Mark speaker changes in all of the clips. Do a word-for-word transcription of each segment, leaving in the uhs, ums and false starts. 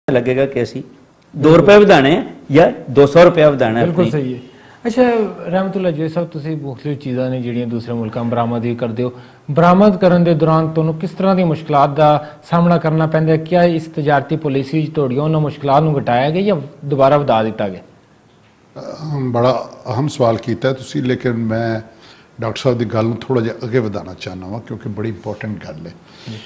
Speaker 1: लगेगा कि असी दो रुपए ਵਧਾਣੇ या दो सौ रुपया ਵਧਾਣਾ।
Speaker 2: बिल्कुल सही है। अच्छा रहमतुल्लाह जी साहब, तुसीं मुख्तलिफ चीज़ां ने ਜਿਹੜੀਆਂ दूसरे मुल्कां बरामद भी करते हो, बरामद करन दे दौरान ਤੁਹਾਨੂੰ किस तरह दी मुश्किलात का सामना करना पैंदा है? क्या इस तजारती पॉलिसी तोड़ियों उन्होंने मुश्किलात नूं घटाया गया या दोबारा वधा दिता गया?
Speaker 3: बड़ा अहम सवाल किया तुसीं, लेकिन मैं डॉक्टर साहब की गल नूं थोड़ा जिहा अगे वधाना चाहना वा क्योंकि बड़ी इंपॉर्टेंट गल है।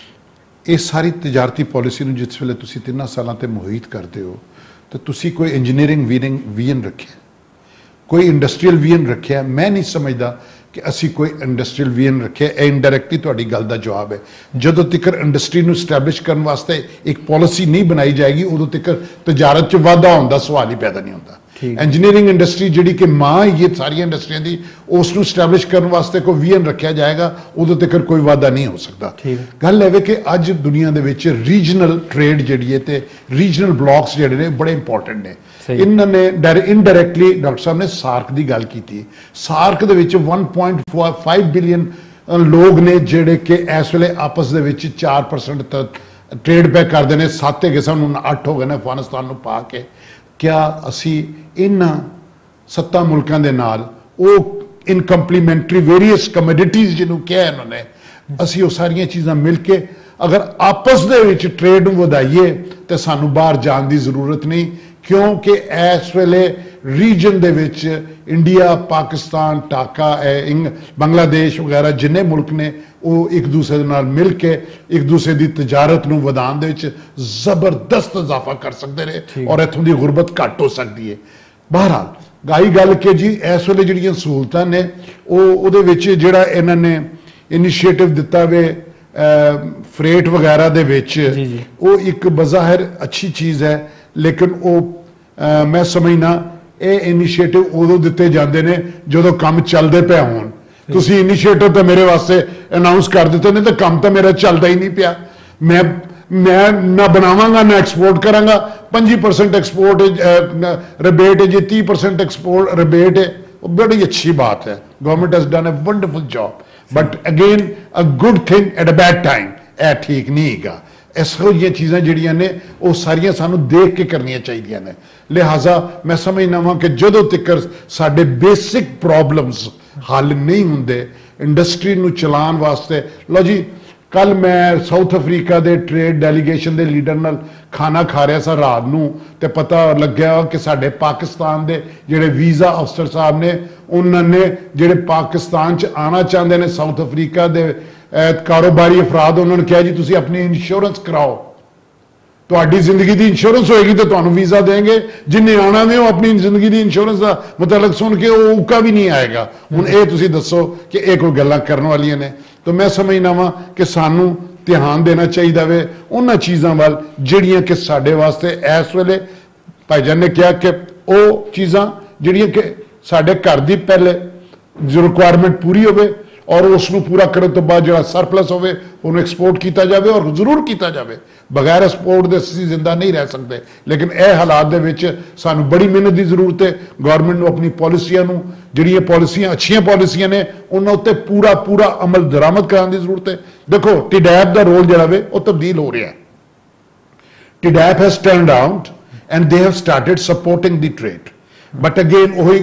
Speaker 3: ये सारी तजारती पॉलिसी नूं जिस वेले तुसीं तिन्नां सालां ते मुहित करते हो तो तुसीं कोई इंजीनियरिंग वीरिंग विजन रखे, कोई इंडस्ट्रीयल विजन रखे। मैं नहीं समझदा कि असी कोई इंडस्ट्रीयल विजन रखे। इनडायरैक्टली तुहाडी गल दा जवाब है, जदों तक इंडस्ट्री नूं स्टैबलिश करने वास्ते एक पॉलिसी नहीं बनाई जाएगी उदों तक तजारत च वाधा होने दा सवाल ही पैदा नहीं होता। इंजीनियरिंग इंडस्ट्री जिहड़ी कि मां ये सारी इंडस्ट्रियां दी उसनूं स्टैबलिश करने वास्ते कोई विजन रखा जाएगा उदों तक कोई वाधा नहीं हो सकता। गल है कि अज दुनिया दे विच रीजनल ट्रेड जिहड़ी है ते रीजनल ब्लॉक्स जिहड़े ने बड़े इंपॉर्टेंट ने। इन्होंने इनडायरैक्टली डॉक्टर साहब ने सार्क की गल की। सार्क दे विच वन पॉइंट फाइव बिलियन लोग ने जिहड़े कि इस वेले आपस दे विच चार परसेंट तक ट्रेड पे करते हैं। सत्त है सानूं अठ हो गए ने अफगानिस्तान नूं पा के। क्या असी इन सत्ता मुल्कों के नाल वो इन कंप्लीमेंटरी वेरीयस कमोडिटीज जिन्हों क्या इन्होंने असी वो सारिया चीज़ां मिल के अगर आपस दे विच ट्रेड नूं वधाईए तो सानूं बाहर जाने की जरूरत नहीं, क्योंकि इस वेले रीजन दे विच इंडिया, पाकिस्तान, टाका, बांग्लादेश वगैरह जिन्ने मुल्क ने वो एक दूसरे दे नाल मिल के एक दूसरे की तजारत नूं वधाउण दे विच जबरदस्त इजाफा कर सकते हैं और इत्थों की गुरबत घट हो सकती है। बहरहाल गाई गल के जी इस वेले जिहड़ियां सहूलतां ने उहदे विच जिहड़ा इन्हां ने इनिशिएटिव दिता वे फ्रेट वगैरह दे विच वो एक बज़ाहिर अच्छी चीज़ है, लेकिन वो आ, मैं समझना ये इनिशिएटिव उदों दिते जाते हैं जो काम चलते पे होण। तुसीं इनिशिएटिव तो मेरे वास्ते अनाउंस कर दिते नहीं तो काम तो मेरा चलता ही नहीं पिया। मैं मैं ना बनावांगा ना एक्सपोर्ट करांगा। पंजी परसेंट एक्सपोर्ट रिबेट है जी, तीस परसेंट एक्सपोर्ट रिबेट है, बड़ी अच्छी बात है। Government has done a wonderful job, but again a good thing at a bad time. यह ठीक नहीं है। इसो जी चीज़ां जिहड़ियां ने वो सारियां सानू देख के करनियां चाहिए ने। लिहाजा मैं समझना वा कि जदों तक साडे बेसिक प्रॉब्लम्स हल नहीं होंदे इंडस्ट्री नूं चलाउण वास्ते। लो जी, कल मैं साउथ अफ्रीका के ट्रेड डेलीगेशन के लीडर नाल खाना खा रहा सा रात नूं ते पता लग्या कि साडे पाकिस्तान के जिहड़े वीज़ा अफसर साहब ने उन्होंने जिहड़े पाकिस्तान च आना चाहते हैं साउथ अफ्रीका के कारोबारी अफराद उन्होंने कहा जी तुसीं अपनी इंश्योरेंस कराओ, तुहाडी जिंदगी की इंश्योरेंस होएगी तो तुहानूं वीज़ा देंगे। जिन्हें आना ने वो अपनी जिंदगी की इंश्योरेंस का मतलब सुन के वो उका भी नहीं आएगा। हुण ये तुसीं दसो कि ये कोई गल्लां करन वालियां ने? तो मैं समझना वा कि सानू ध्यान देना चाहिए वे उन्हां चीज़ां वाल जिहड़ियां कि साडे वास्ते इस वेले भाईजान ने कहा कि वो चीज़ां जिहड़ियां कि साडे घर दी पहले जो रिक्वायरमेंट पूरी होवे और उसनूं पूरा करने तो बाद जो सरप्लस होवे उन्हें एक्सपोर्ट किया जाए और जरूर किया जाए। बगैर एक्सपोर्ट के असीं जिंदा नहीं रह सकते, लेकिन यह हालात दे विच सानूं बड़ी मेहनत की जरूरत है। गवर्नमेंट नूं अपनी पॉलिसियां नूं जिहड़ियां पॉलिसियां अच्छियां पॉलिसियां ने उन्हां उत्ते पूरा पूरा अमल दरामद कराने की जरूरत है। देखो टिडैप का रोल जिहड़ा वे वो तब्दील हो रहा है। TDAP has turned out and they have started supporting the trade, but again वही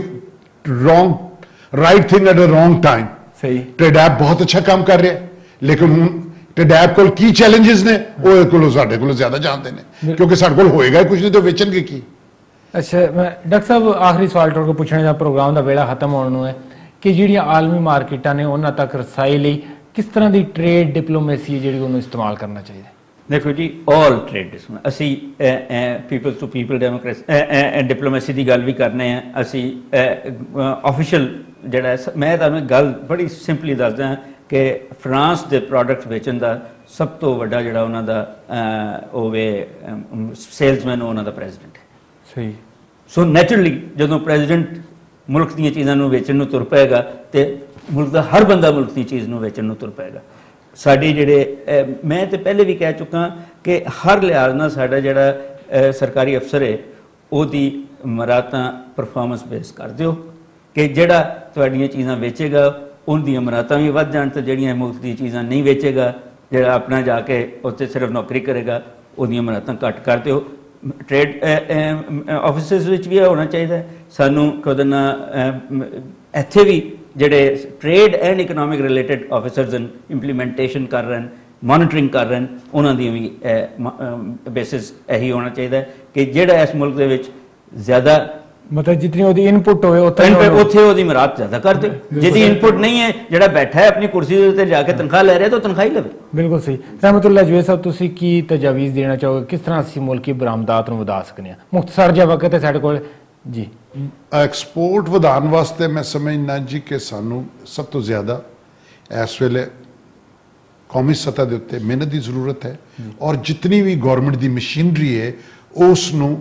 Speaker 3: wrong right thing at a wrong time. TDAP बहुत अच्छा काम कर रहा है, लेकिन हुण टिडैप कोल की चैलेंजेस ने वो कोलों साडे कोलों ज्यादा जानते हैं, क्योंकि साडे कोल होएगा कुछ नहीं तो बेचणगे की।
Speaker 2: अच्छा मैं डॉक्टर साहब आखिरी सवाल तुहाडे कोल पुछणे दा प्रोग्राम का वेला खत्म होने नूं है कि जिहड़ियां आलमी मार्केटां ने उन्हां तक रसाई लई किस तरह की ट्रेड डिप्लोमेसी जिहड़ी उहनूं इस्तेमाल करना चाहिए? देखो जी,
Speaker 1: ऑल ट्रेड असी people to people democracy diplomacy की गल भी करने हैं। असी ऑफिशियल जिहड़ा मैं तुहानूं गल बड़ी सिंपली दसदा कि फ्रांस के प्रोडक्ट बेचण का सब तो वड्डा जिहड़ा उन्हां दा होवे सेल्समैन उन्हां दा प्रेजिडेंट है।
Speaker 2: सही।
Speaker 1: सो नैचुरली जदों प्रेजिडेंट मुल्क दीयां चीज़ां नूं वेचण नूं तुर पेगा तो मुल्क का हर बंदा मुल्क की चीज़ नूं वेचण नूं तुर पेगा। साडी जिहड़े मैं तो पहले भी कह चुका कि हर लिहाज नाल साडा जिहड़ा सरकारी अफसर है उहदी मराहतां परफॉर्मेंस बेस कर दिओ कि जिहड़ा तुहाडीआं चीज़ां वेचेगा उनदियां मराहतां भी वध जाण ते जिहड़ियां मुल्क दी चीज़ां नहीं वेचेगा, जिहड़ा अपना जाके उत्थे सिर्फ नौकरी करेगा उहदियां मराहतां घट कर दिओ। ਟ੍ਰੇਡ ਆਫਿਸਸ ਵਿੱਚ ਵੀ ਇਹ ਹੋਣਾ ਚਾਹੀਦਾ ਹੈ। ਸਾਨੂੰ ਕਦੇ ਨਾ ਇੱਥੇ ਵੀ ਜਿਹੜੇ trade and economic related officers implementation ਕਰ ਰਹੇ ਹਨ, ਮੋਨੀਟਰਿੰਗ ਕਰ ਰਹੇ ਹਨ, ਉਹਨਾਂ ਦੀ ਵੀ ਬੇਸਿਸ ਇਹੀ ਹੋਣਾ ਚਾਹੀਦਾ ਹੈ ਕਿ ਜਿਹੜਾ ਇਸ ਮੁਲਕ ਦੇ ਵਿੱਚ ਜ਼ਿਆਦਾ
Speaker 2: ਮਤਲਬ ਜਿਤਨੀ ਉਹਦੀ ਇਨਪੁਟ ਹੋਵੇ
Speaker 1: ਉੱਥੇ ਉਹਦੀ ਮੁਰਾਦ ਜ਼ਿਆਦਾ ਕਰ ਦਿਓ। ਜਿਹਦੀ ਇਨਪੁਟ ਨਹੀਂ ਹੈ, ਜਿਹੜਾ ਬੈਠਾ ਹੈ ਆਪਣੀ ਕੁਰਸੀ ਦੇ ਉੱਤੇ ਜਾ ਕੇ ਤਨਖਾਹ ਲੈ ਰਿਹਾ ਤਾਂ ਤਨਖਾਹ ਹੀ ਲਵੇ।
Speaker 2: ਬਿਲਕੁਲ ਸਹੀ। ਰਹਿਮਤੁल्लाह ਜਵੇਦ ਸਾਹਿਬ, ਤੁਸੀਂ ਕੀ ਤਜਾਵੀਜ਼ ਦੇਣਾ ਚਾਹੋਗੇ, ਕਿਸ ਤਰ੍ਹਾਂ ਅਸੀਂ ਮੁਲਕੀ ਬਰਾਮਦਾਤ ਨੂੰ ਵਧਾ ਸਕਦੇ ਹਾਂ? ਮੁਖਤਸਰ ਜਿਹਾ ਵਕਤ ਹੈ ਸਾਡੇ ਕੋਲ ਜੀ।
Speaker 3: ਐਕਸਪੋਰਟ ਵਧਾਉਣ ਵਾਸਤੇ ਮੈਂ ਸਮਝਦਾ ਜੀ ਕਿ ਸਾਨੂੰ ਸਭ ਤੋਂ ਜ਼ਿਆਦਾ ਇਸ ਵੇਲੇ ਕੌਮੀ ਸਤਹ ਦੇ ਉੱਤੇ ਮਿਹਨਤ ਦੀ ਜ਼ਰੂਰਤ ਹੈ, ਔਰ ਜਿਤਨੀ ਵੀ ਗੌਰਮੈਂਟ ਦੀ ਮਸ਼ੀਨਰੀ ਹੈ ਉਸ ਨੂੰ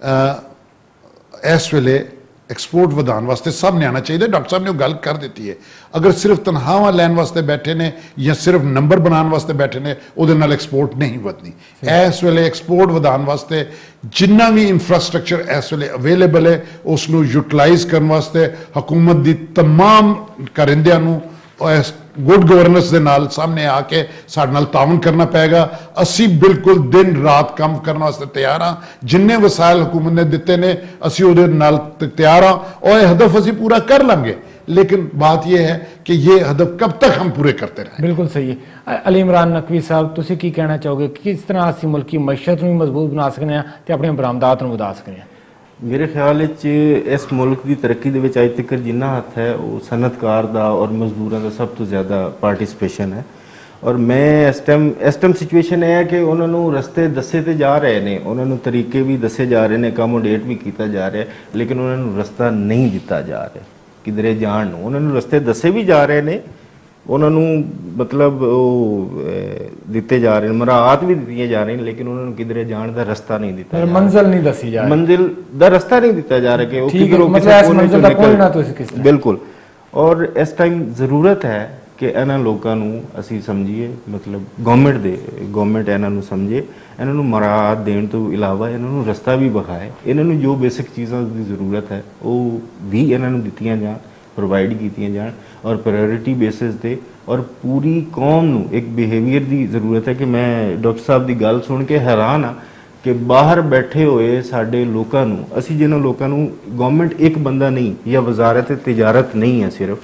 Speaker 3: ਇਸ ਵੇਲੇ ਐਕਸਪੋਰਟ ਵਧਾਉਣ ਵਾਸਤੇ ਸਾਹਮਣੇ ਆਉਣਾ ਚਾਹੀਦਾ। ਡਾਕਟਰ ਸਾਹਿਬ ਨੇ ਉਹ ਗੱਲ ਕਰ ਦਿੱਤੀ ਹੈ। ਅਗਰ ਸਿਰਫ ਤਨਖਾਹਾਂ ਲੈਣ ਵਾਸਤੇ ਬੈਠੇ ਨੇ ਜਾਂ ਸਿਰਫ ਨੰਬਰ ਬਣਾਉਣ ਵਾਸਤੇ ਬੈਠੇ ਨੇ, ਉਹਦੇ ਨਾਲ ਐਕਸਪੋਰਟ ਨਹੀਂ ਵਧਣੀ। ਇਸ ਵੇਲੇ ਐਕਸਪੋਰਟ ਵਧਾਉਣ ਵਾਸਤੇ ਜਿੰਨਾ ਵੀ ਇਨਫਰਾਸਟ੍ਰਕਚਰ ਇਸ ਵੇਲੇ ਅਵੇਲੇਬਲ ਹੈ ਉਸ ਨੂੰ ਯੂਟਿਲਾਈਜ਼ ਕਰਨ ਵਾਸਤੇ ਹਕੂਮਤ ਦੀ ਤਮਾਮ ਕਰਿੰਦਿਆਂ ਨੂੰ ਇਸ ਗੁੱਡ ਗਵਰਨੈਂਸ ਦੇ ਨਾਲ ਸਾਹਮਣੇ ਆ ਕੇ ਸਾਡੇ ਨਾਲ ਤਾਉਨ ਕਰਨਾ ਪਏਗਾ। ਅਸੀਂ ਬਿਲਕੁਲ ਦਿਨ ਰਾਤ ਕੰਮ ਕਰਨ ਵਾਸਤੇ ਤਿਆਰ ਹਾਂ। ਜਿੰਨੇ ਵਸਾਇਲ ਹਕੂਮਤ ਨੇ ਦਿੱਤੇ ਨੇ ਅਸੀਂ ਉਹਦੇ ਨਾਲ ਤਿਆਰ ਹਾਂ, और ये हदफ ਅਸੀਂ पूरा कर लेंगे। लेकिन बात यह है कि ये हदफ कब तक हम पूरे करते रहें।
Speaker 2: बिल्कुल सही है। अली इमरान नकवी साहब, तुसी की कहना चाहोगे, किस तरह ਅਸੀਂ ਮੁਲਕੀ ਮਈਸ਼ਤ ਨੂੰ ਮਜ਼ਬੂਤ ਬਣਾ ਸਕਨੇ ਆ ਤੇ ਆਪਣੀਆਂ ਬਰਾਮਦਾਤ ਨੂੰ ਵਧਾ ਸਕਨੇ ਆ?
Speaker 4: ਮੇਰੇ ਖਿਆਲ ਵਿੱਚ ਇਸ ਮੁਲਕ ਦੀ ਤਰੱਕੀ ਦੇ ਵਿੱਚ ਅੱਜ ਤੱਕ ਜਿੰਨਾ ਹੱਥ ਹੈ ਉਹ ਸਨਅਤਕਾਰ ਦਾ ਔਰ ਮਜ਼ਦੂਰਾਂ ਦਾ ਸਭ ਤੋਂ ਜ਼ਿਆਦਾ ਪਾਰਟਿਸਿਪੇਸ਼ਨ ਹੈ। ਔਰ ਮੈਂ ਇਸ ਟਾਈਮ ਇਸ ਟਾਈਮ ਸਿਚੁਏਸ਼ਨ ਇਹ ਹੈ ਕਿ ਉਹਨਾਂ ਨੂੰ ਰਸਤੇ ਦੱਸੇ ਤੇ ਜਾ ਰਹੇ ਨੇ, ਉਹਨਾਂ ਨੂੰ ਤਰੀਕੇ ਵੀ ਦੱਸੇ ਜਾ ਰਹੇ ਨੇ, ਅਕੋਮੋਡੇਟ ਵੀ ਕੀਤਾ ਜਾ ਰਿਹਾ, ਲੇਕਿਨ ਉਹਨਾਂ ਨੂੰ ਰਸਤਾ ਨਹੀਂ ਦਿੱਤਾ ਜਾ ਰਿਹਾ ਕਿਧਰੇ ਜਾਣ ਨੂੰ। ਉਹਨਾਂ ਨੂੰ ਰਸਤੇ ਦੱਸੇ ਵੀ ਜਾ ਰਹੇ ਨੇ, ਉਹਨਾਂ ਨੂੰ ਮਤਲਬ ਉਹ ਦਿੱਤੇ ਜਾ ਰਹੇ ਨੇ, ਮਰਾਹਤ ਵੀ ਦਿੱਤੀਆਂ ਜਾ ਰਹੀਆਂ, ਲੇਕਿਨ ਉਹਨਾਂ ਨੂੰ ਕਿਧਰੇ ਜਾਣ ਦਾ ਰਸਤਾ ਨਹੀਂ ਦਿੱਤਾ ਜਾ ਰਿਹਾ,
Speaker 2: ਮੰਜ਼ਿਲ ਨਹੀਂ ਦੱਸੀ ਜਾ ਰਹੀ,
Speaker 4: ਮੰਜ਼ਿਲ ਦਾ ਰਸਤਾ ਨਹੀਂ ਦਿੱਤਾ ਜਾ ਰਿਹਾ ਕਿ ਉਹ ਕਿਧਰੋਂ
Speaker 2: ਕਿਸੇ ਮੰਜ਼ਿਲ ਤੱਕ ਪਹੁੰਚਣਾ ਤੁਸੀਂ ਕਿਸ ਤਰ੍ਹਾਂ।
Speaker 4: ਬਿਲਕੁਲ। ਔਰ ਇਸ ਟਾਈਮ ਜ਼ਰੂਰਤ ਹੈ ਕਿ ਇਹਨਾਂ ਲੋਕਾਂ ਨੂੰ ਅਸੀਂ ਸਮਝੀਏ, ਮਤਲਬ ਗਵਰਨਮੈਂਟ ਦੇ ਗਵਰਨਮੈਂਟ ਇਹਨਾਂ ਨੂੰ ਸਮਝੇ, ਇਹਨਾਂ ਨੂੰ ਮਰਾਹਤ ਦੇਣ ਤੋਂ ਇਲਾਵਾ ਇਹਨਾਂ ਨੂੰ ਰਸਤਾ ਵੀ ਵਿਖਾਏ, ਇਹਨਾਂ ਨੂੰ ਜੋ ਬੇਸਿਕ ਚੀਜ਼ਾਂ ਦੀ ਜ਼ਰੂਰਤ ਹੈ ਉਹ ਵੀ ਇਹਨਾਂ ਨੂੰ ਦਿੱਤੀਆਂ ਜਾਣ, ਪ੍ਰੋਵਾਈਡ ਕੀਤੀਆਂ ਜਾਣ, ਔਰ ਪ੍ਰਾਇੋਰਿਟੀ ਬੇਸਿਸ ਤੇ। ਔਰ ਪੂਰੀ ਕੌਮ ਨੂੰ ਇੱਕ ਬਿਹੇਵੀਅਰ ਦੀ ਜ਼ਰੂਰਤ ਹੈ ਕਿ ਮੈਂ ਡਾਕਟਰ ਸਾਹਿਬ ਦੀ ਗੱਲ ਸੁਣ ਕੇ ਹੈਰਾਨ ਹਾਂ ਕਿ ਬਾਹਰ ਬੈਠੇ ਹੋਏ ਸਾਡੇ ਲੋਕਾਂ ਨੂੰ, ਅਸੀਂ ਜਿਹਨਾਂ ਲੋਕਾਂ ਨੂੰ ਗਵਰਨਮੈਂਟ ਇੱਕ ਬੰਦਾ ਨਹੀਂ ਜਾਂ ਵਜ਼ਾਰਤ ਤਿਜਾਰਤ ਨਹੀਂ ਹੈ ਸਿਰਫ,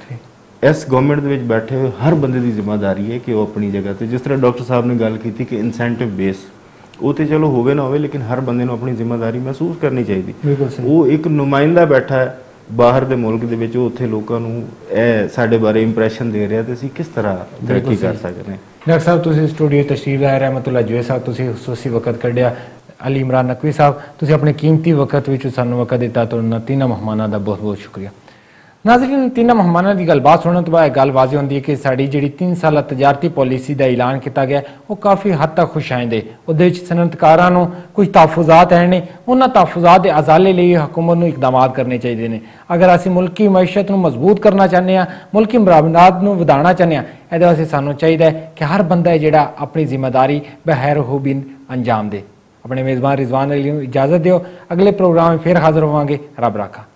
Speaker 4: ਇਸ ਗਵਰਨਮੈਂਟ ਦੇ ਵਿੱਚ ਬੈਠੇ ਹੋਏ ਹਰ ਬੰਦੇ ਦੀ ਜ਼ਿੰਮੇਵਾਰੀ ਹੈ ਕਿ ਉਹ ਆਪਣੀ ਜਗ੍ਹਾ ਤੇ, ਜਿਸ ਤਰ੍ਹਾਂ ਡਾਕਟਰ ਸਾਹਿਬ ਨੇ ਗੱਲ ਕੀਤੀ ਕਿ ਇਨਸੈਂਟਿਵ ਬੇਸ, ਉਹ ਤੇ ਚਲੋ ਹੋਵੇ ਨਾ ਹੋਵੇ ਲੇਕਿਨ ਹਰ ਬੰਦੇ ਨੂੰ ਆਪਣੀ ਜ਼ਿੰਮੇਵਾਰੀ ਮਹਿਸੂਸ ਕਰਨੀ ਚਾਹੀਦੀ। ਉਹ ਇੱਕ ਨੁਮਾਇੰਦਾ ਬੈਠਾ ਹੈ ਬਾਹਰ ਦੇ ਮੁਲਕ ਦੇ ਵਿੱਚ, ਉਹ ਉੱਥੇ ਲੋਕਾਂ ਨੂੰ ਇਹ ਸਾਡੇ ਬਾਰੇ ਇੰਪ੍ਰੈਸ਼ਨ ਦੇ ਰਿਹਾ ਤੇ ਅਸੀਂ ਕਿਸ ਤਰ੍ਹਾਂ ਤਰੱਕੀ ਕਰ ਸਕਦੇ ਹਾਂ।
Speaker 2: ਡਾਕਟਰ ਸਾਹਿਬ, ਤੁਸੀਂ ਸਟੂਡੀਓ ਤਸ਼ਰੀਫ ਲਾਏ, ਰਹਿਮਤੁल्लाह ਜਵੇਦ ਸਾਹਿਬ ਤੁਸੀਂ ਖੁਸੂਸੀ ਵਕਤ ਕੱਢਿਆ, ਅਲੀ ਇਮਰਾਨ ਨਕਵੀ ਸਾਹਿਬ ਤੁਸੀਂ ਆਪਣੇ ਕੀਮਤੀ ਵਕਤ ਵਿੱਚ ਸਾਨੂੰ ਵਕਤ ਦਿੱਤਾ, ਤੁਹਾਨੂੰ ਤਿੰਨਾਂ ਮਹਿਮਾਨਾਂ ਦਾ ਬਹੁਤ ਬਹੁਤ ਸ਼ੁਕਰੀਆ। ਨਾਜ਼ਰੀਨ, ਤਿੰਨਾਂ ਮਹਿਮਾਨਾਂ ਦੀ ਗੱਲਬਾਤ ਸੁਣਨ ਤੋਂ ਬਾਅਦ ਗੱਲ ਵਾਜ਼ਿਹ ਹੁੰਦੀ ਹੈ ਕਿ ਸਾਡੀ ਜਿਹੜੀ ਤਿੰਨ ਸਾਲਾ ਤਜਾਰਤੀ ਪਾਲਿਸੀ ਦਾ ਐਲਾਨ ਕੀਤਾ ਗਿਆ ਉਹ ਕਾਫੀ ਹੱਦ ਤੱਕ ਖੁਸ਼ਾਇੰਦ ਹੈ। ਉਹਦੇ ਵਿੱਚ ਸਨਅਤਕਾਰਾਂ ਨੂੰ ਕੁਝ ਤਹਫੁਜ਼ਾਤ ਹੈ ਨੇ, ਉਹਨਾਂ ਤਹਫੁਜ਼ਾਤ ਦੇ ਅਜ਼ਾਲੇ ਲਈ ਹਕੂਮਤ ਨੂੰ ਇਕਦਾਮਾਤ ਕਰਨੇ ਚਾਹੀਦੇ ਨੇ। ਅਗਰ ਅਸੀਂ ਮੁਲਕੀ ਮਈਸ਼ਤ ਨੂੰ ਮਜ਼ਬੂਤ ਕਰਨਾ ਚਾਹੁੰਦੇ ਹਾਂ, ਮੁਲਕੀ ਬਰਾਮਦਾਤ ਨੂੰ ਵਧਾਉਣਾ ਚਾਹੁੰਦੇ ਹਾਂ, ਇਹਦੇ ਵਾਸਤੇ ਸਾਨੂੰ ਚਾਹੀਦਾ ਹੈ ਕਿ ਹਰ ਬੰਦਾ ਜਿਹੜਾ ਆਪਣੀ ਜ਼ਿੰਮੇਦਾਰੀ ਬਖੈਰ-ਖੂਬੀ ਅੰਜਾਮ ਦੇ। ਆਪਣੇ ਮੇਜ਼ਬਾਨ ਰਿਜ਼ਵਾਨ ਅਲੀ ਨੂੰ ਇਜਾਜ਼ਤ ਦਿਓ, ਅਗਲੇ ਪ੍ਰੋਗਰਾਮ ਵਿੱਚ ਫਿਰ ਹਾਜ਼ਰ ਹੋਵਾਂਗੇ। ਰੱਬ ਰਾਖਾ।